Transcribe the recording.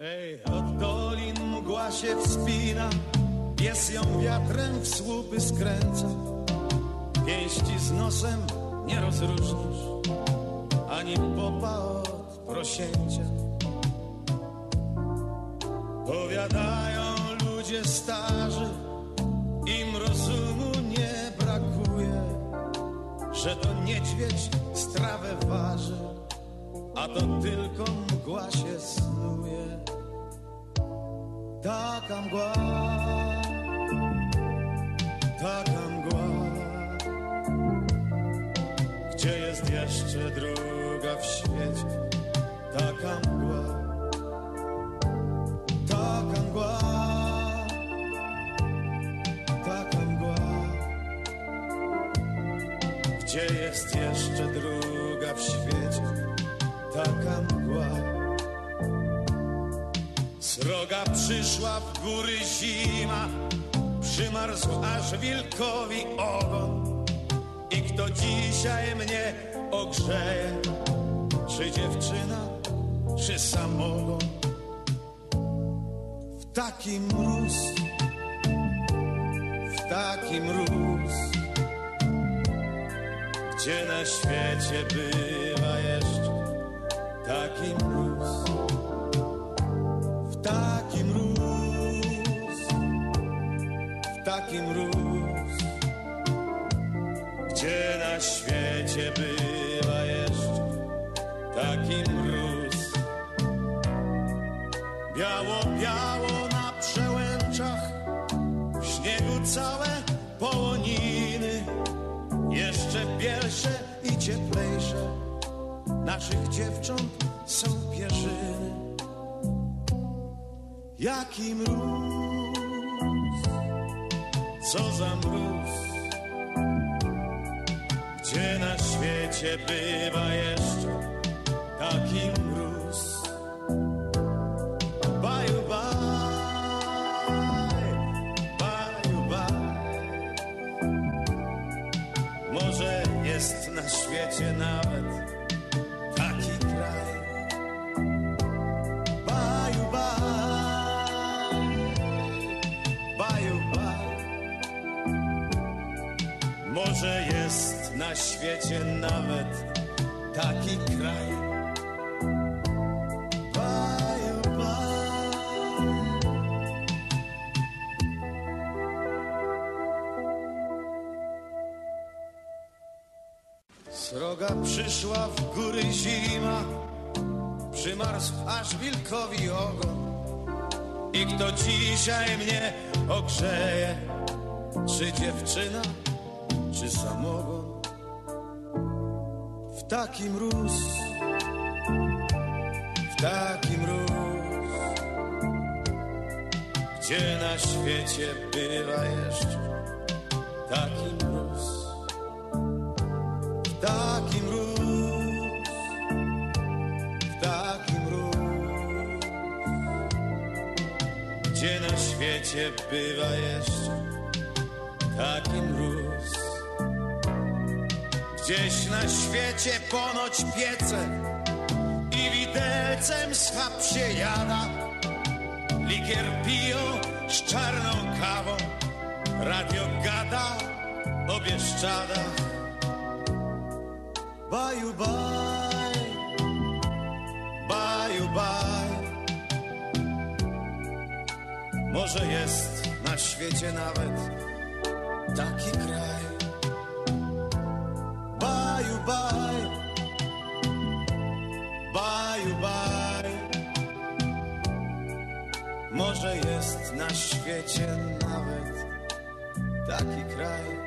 Hej, od dolin mgła się wspina, pies ją wiatrem w słupy skręca. Pięści z nosem nie rozróżnisz, ani popa od prosięcia. Powiadają ludzie starzy, im rozumu nie brakuje, że to niedźwiedź strawę waży, a to tylko mgła się snuje. Taka mgła, taka mgła. Gdzie jest jeszcze druga w świecie? Taka mgła, taka mgła, taka mgła. Gdzie jest jeszcze druga w świecie? Taka mgła. Sroga przyszła w góry zima, przymarzł aż wilkowi ogon. I kto dzisiaj mnie ogrzeje? Czy dziewczyna, czy samogon? W taki mróz, w taki mróz. Gdzie na świecie bywa jeszcze taki mróz? W taki mróz, w taki mróz. Gdzie na świecie bywa jeszcze taki mróz? Biało, biało na przełęczach, w śniegu całe połoniny. Jeszcze bielsze i cieplejsze naszych dziewcząt są pierzyny. Jaki mróz, co za mróz. Gdzie na świecie bywa jeszcze taki mróz? Baju, baj, baju, baj. Może jest na świecie nawet taki kraj. Baju, baj, baju, baj. Może jest na świecie nawet taki kraj. Baju, baj. Sroga przyszła w góry zima, przymarzł aż wilkowi ogon. I kto dzisiaj mnie ogrzeje? Czy dziewczyna, czy samogon? W taki mróz, w taki mróz. Gdzie na świecie bywa jeszcze taki mróz? W taki mróz, w taki mróz. Gdzie na świecie bywa jeszcze taki mróz? Gdzieś na świecie ponoć piece i widelcem schab się jada. Likier piją z czarną kawą, radio gada o Bieszczadach. Baju, baj, baju, baj. Może jest na świecie nawet taki kraj. Baju, baj, baju, baj. Może jest na świecie nawet taki kraj.